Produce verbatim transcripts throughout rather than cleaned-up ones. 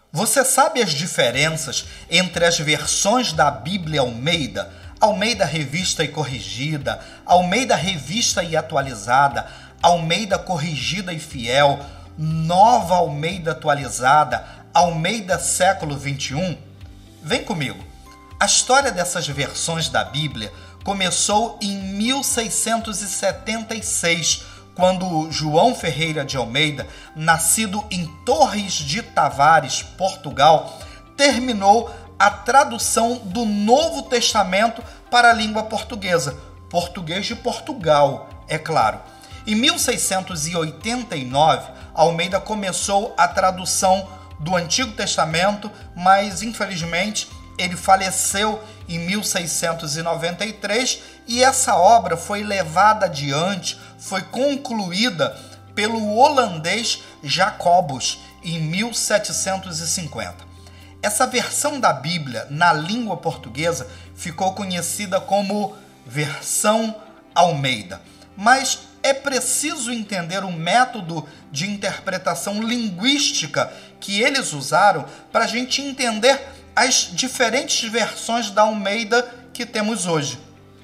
Você sabe as diferenças entre as versões da Bíblia Almeida, Almeida Revista e Corrigida, Almeida Revista e Atualizada, Almeida Corrigida e Fiel, Nova Almeida Atualizada, Almeida Século vinte e um? Vem comigo. A história dessas versões da Bíblia começou em mil seiscentos e setenta e seis, quando João Ferreira de Almeida, nascido em Torres de Tavares, Portugal, terminou a tradução do Novo Testamento para a língua portuguesa, português de Portugal, é claro. Em mil seiscentos e oitenta e nove, Almeida começou a tradução do Antigo Testamento, mas infelizmente ele faleceu em mil seiscentos e noventa e três e essa obra foi levada adiante, foi concluída pelo holandês Jacobus em mil setecentos e cinquenta. Essa versão da Bíblia na língua portuguesa ficou conhecida como Versão Almeida. Mas é preciso entender o método de interpretação linguística que eles usaram para a gente entender as diferentes versões da Almeida que temos hoje.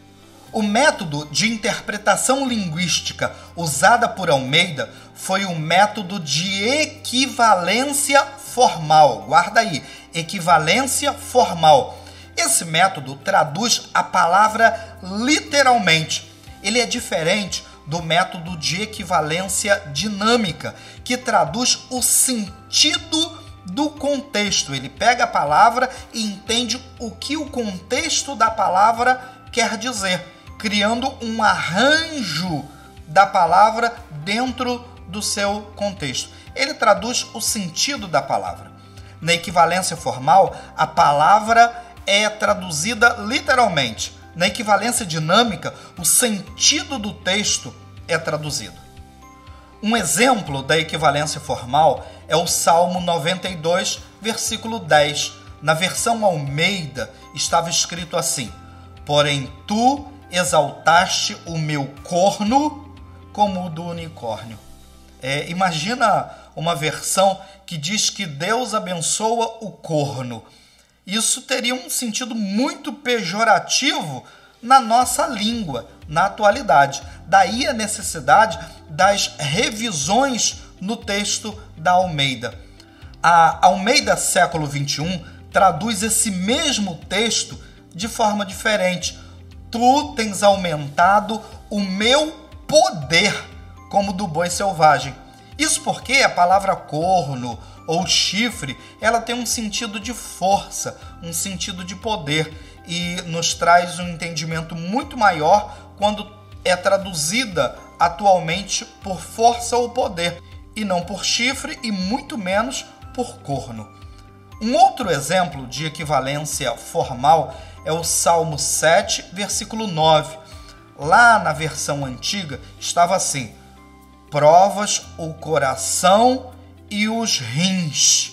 O método de interpretação linguística usada por Almeida foi o método de equivalência formal. Guarda aí, equivalência formal. Esse método traduz a palavra literalmente. Ele é diferente do método de equivalência dinâmica, que traduz o sentido do contexto. Ele pega a palavra e entende o que o contexto da palavra quer dizer, criando um arranjo da palavra dentro do seu contexto. Ele traduz o sentido da palavra. Na equivalência formal, a palavra é traduzida literalmente. Na equivalência dinâmica, o sentido do texto é traduzido. Um exemplo da equivalência formal é o Salmo noventa e dois, versículo dez. Na versão Almeida estava escrito assim: porém tu exaltaste o meu corno como o do unicórnio. É, imagina uma versão que diz que Deus abençoa o corno. Isso teria um sentido muito pejorativo na nossa língua, na atualidade. Daí a necessidade das revisões no texto da Almeida. A Almeida Século vinte e um traduz esse mesmo texto de forma diferente. Tu tens aumentado o meu poder como do boi selvagem. Isso porque a palavra corno ou chifre, ela tem um sentido de força, um sentido de poder, e nos traz um entendimento muito maior quando é traduzida atualmente por força ou poder, e não por chifre e muito menos por corno. Um outro exemplo de equivalência formal é o Salmo sete, versículo nove. Lá na versão antiga estava assim: provas o coração e os rins.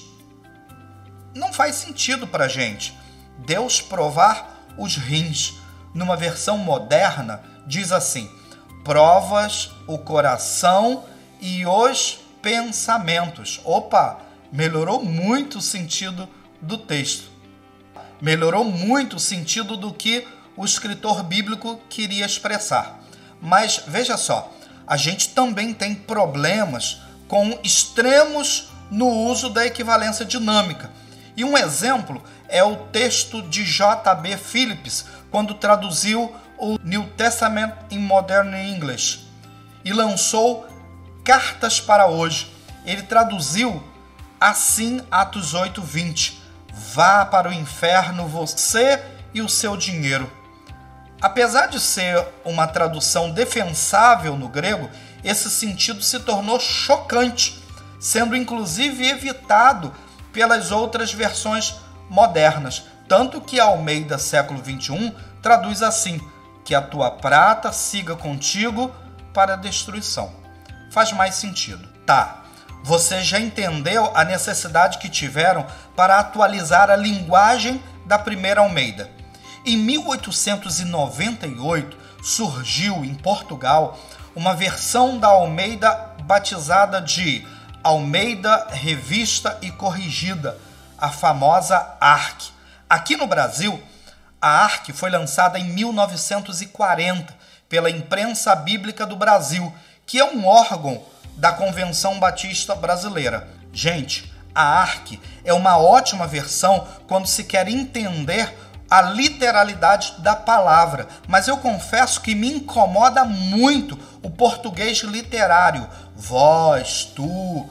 Não faz sentido para a gente Deus provar os rins. Numa versão moderna diz assim: provas o coração e os pensamentos. Opa, melhorou muito o sentido do texto. Melhorou muito o sentido do que o escritor bíblico queria expressar. Mas veja só, a gente também tem problemas com extremos no uso da equivalência dinâmica. E um exemplo é o texto de J B Phillips, quando traduziu o New Testament in Modern English e lançou Cartas para Hoje. Ele traduziu assim Atos oito, vinte. Vá para o inferno você e o seu dinheiro. Apesar de ser uma tradução defensável no grego, esse sentido se tornou chocante, sendo inclusive evitado pelas outras versões modernas. Tanto que a Almeida Século vinte e um traduz assim: que a tua prata siga contigo para a destruição. Faz mais sentido. Tá, você já entendeu a necessidade que tiveram para atualizar a linguagem da primeira Almeida. Em mil oitocentos e noventa e oito surgiu em Portugal uma versão da Almeida batizada de Almeida Revista e Corrigida, a famosa A R C. Aqui no Brasil, a A R C foi lançada em mil novecentos e quarenta pela Imprensa Bíblica do Brasil, que é um órgão da Convenção Batista Brasileira. Gente, a A R C é uma ótima versão quando se quer entender a literalidade da palavra, mas eu confesso que me incomoda muito o português literário. Vós, tu,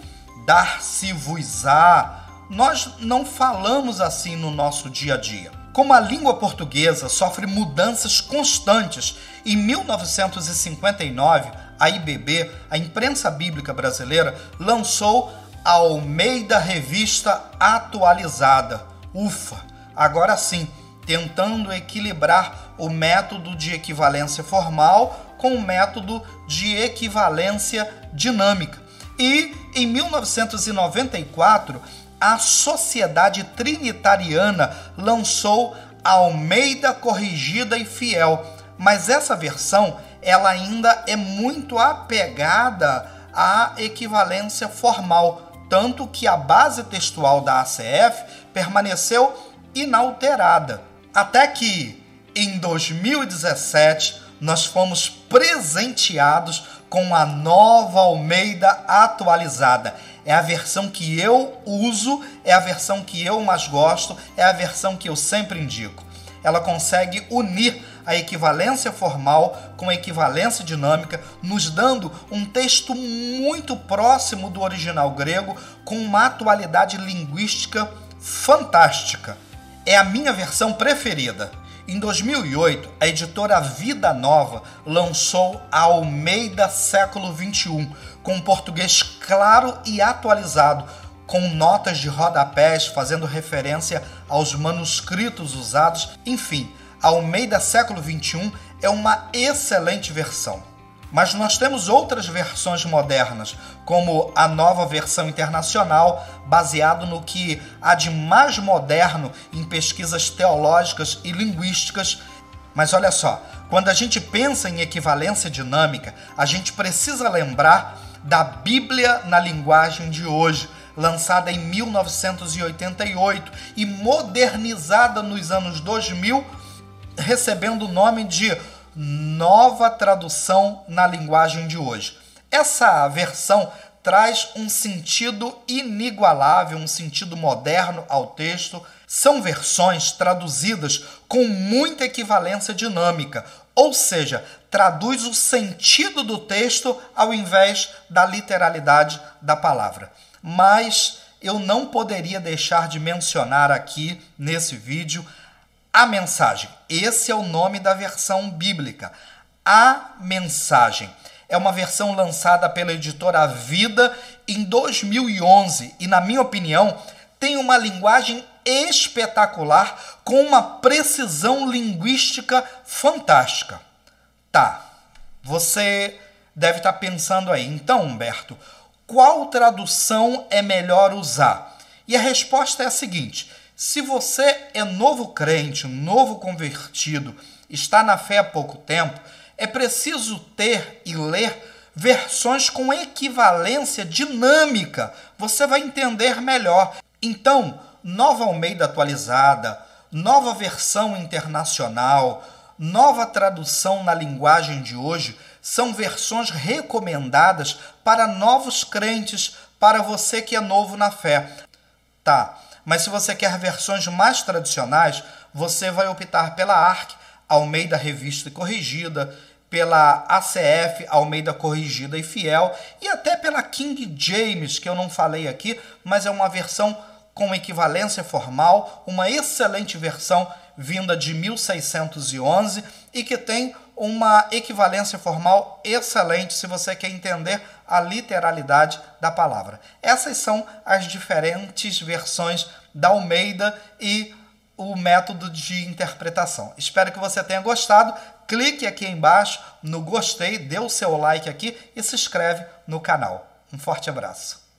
dar-se-vos-á. Nós não falamos assim no nosso dia a dia. Como a língua portuguesa sofre mudanças constantes, em mil novecentos e cinquenta e nove, a I B B, a Imprensa Bíblica Brasileira, lançou a Almeida Revista Atualizada. Ufa! Agora sim, tentando equilibrar o método de equivalência formal com o método de equivalência dinâmica. E, em mil novecentos e noventa e quatro, a Sociedade Trinitariana lançou a Almeida Corrigida e Fiel, mas essa versão ela ainda é muito apegada à equivalência formal, tanto que a base textual da A C F permaneceu inalterada. Até que, em dois mil e dezessete, nós fomos presenteados com a nova Almeida atualizada. É a versão que eu uso, é a versão que eu mais gosto, é a versão que eu sempre indico. Ela consegue unir a equivalência formal com a equivalência dinâmica, nos dando um texto muito próximo do original grego, com uma atualidade linguística fantástica. É a minha versão preferida. Em dois mil e oito, a editora Vida Nova lançou a Almeida Século vinte e um, com um português claro e atualizado, com notas de rodapés fazendo referência aos manuscritos usados. Enfim, a Almeida Século vinte e um é uma excelente versão. Mas nós temos outras versões modernas, como a Nova Versão Internacional, baseado no que há de mais moderno em pesquisas teológicas e linguísticas. Mas olha só, quando a gente pensa em equivalência dinâmica, a gente precisa lembrar da Bíblia na linguagem de hoje, lançada em mil novecentos e oitenta e oito e modernizada nos anos dois mil, recebendo o nome de Nova Tradução na Linguagem de Hoje. Essa versão traz um sentido inigualável, um sentido moderno ao texto. São versões traduzidas com muita equivalência dinâmica, ou seja, traduz o sentido do texto ao invés da literalidade da palavra. Mas eu não poderia deixar de mencionar aqui nesse vídeo a mensagem. Esse é o nome da versão bíblica. A Mensagem é uma versão lançada pela editora Vida em dois mil e onze e, na minha opinião, tem uma linguagem espetacular com uma precisão linguística fantástica. Tá, você deve estar pensando aí, então, Humberto, qual tradução é melhor usar? E a resposta é a seguinte: se você é novo crente, novo convertido, está na fé há pouco tempo, é preciso ter e ler versões com equivalência dinâmica. Você vai entender melhor. Então, Nova Almeida Atualizada, Nova Versão Internacional, Nova Tradução na Linguagem de Hoje são versões recomendadas para novos crentes, para você que é novo na fé. Tá. Mas se você quer versões mais tradicionais, você vai optar pela A R C, Almeida Revista e Corrigida, pela A C F, Almeida Corrigida e Fiel, e até pela King James, que eu não falei aqui, mas é uma versão com equivalência formal, uma excelente versão vinda de mil seiscentos e onze e que tem uma equivalência formal excelente se você quer entender a literalidade da palavra. Essas são as diferentes versões da Almeida e o método de interpretação. Espero que você tenha gostado. Clique aqui embaixo no gostei, dê o seu like aqui e se inscreve no canal. Um forte abraço.